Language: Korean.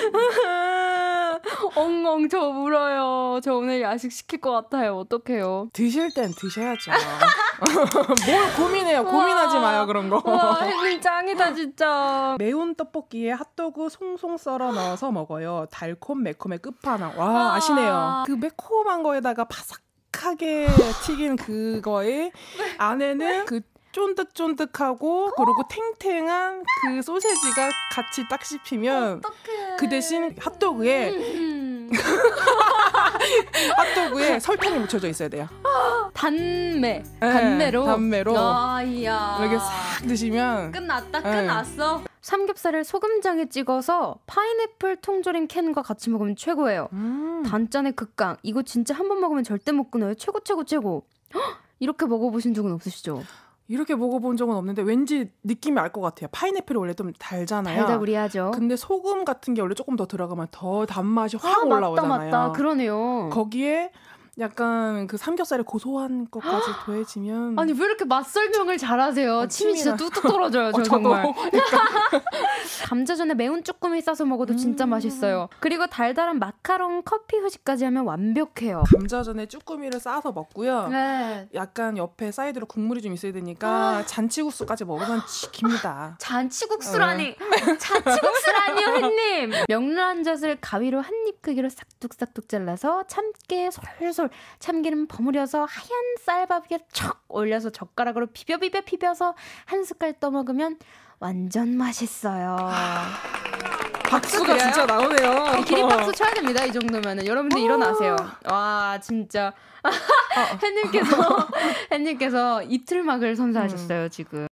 엉엉 저 울어요. 저 오늘 야식 시킬 것 같아요. 어떡해요? 드실 땐 드셔야죠. 뭘 고민해요. 고민하지 마요 그런 거. 와, 혜님 짱이다 진짜. 매운 떡볶이에 핫도그 송송 썰어 넣어서 먹어요. 달콤 매콤의 끝판왕. 와, 아시네요. 그 매콤한 거에다가 바삭하게 튀긴 그거에 안에는 그 쫀득쫀득하고 그리고 탱탱한 그 소세지가 같이 딱 씹히면 어떡해. 그 대신 핫도그에 핫도그에 설탕이 묻혀져 있어야 돼요. 단매로 이야. 이렇게 싹 드시면 끝났어. 삼겹살을 소금장에 찍어서 파인애플 통조림 캔과 같이 먹으면 최고예요. 단짠의 극강. 이거 진짜 한 번 먹으면 절대 못 끊어요. 최고. 이렇게 먹어보신 적은 없으시죠? 이렇게 먹어본 적은 없는데 왠지 느낌이 알 것 같아요. 파인애플이 원래 좀 달잖아요. 달달구리하죠. 근데 소금 같은 게 원래 조금 더 들어가면 더 단맛이 확 올라오잖아요. 맞다. 그러네요. 거기에 약간 그 삼겹살의 고소한 것까지 더해지면 아니 왜 이렇게 맛 설명을 잘하세요? 침이 진짜 뚝뚝 떨어져요. 저 정말. 감자전에 매운 쭈꾸미 싸서 먹어도 진짜 맛있어요. 그리고 달달한 마카롱 커피 후식까지 하면 완벽해요. 감자전에 쭈꾸미를 싸서 먹고요. 네. 약간 옆에 사이드로 국물이 좀 있어야 되니까 잔치국수까지 먹으면 지깁니다. 잔치국수라니요 햇님. 명란 한 젓을 가위로 한 입 크기로 싹둑싹둑 잘라서 참깨 솔솔 참기름 버무려서 하얀 쌀밥 위에 척 올려서 젓가락으로 비벼서 한 숟갈 떠먹으면 완전 맛있어요. 박수가 진짜 나오네요. 기립박수 쳐야 됩니다. 이 정도면은. 여러분들 일어나세요. 와 진짜 햇님께서 이틀막을 선사하셨어요 지금.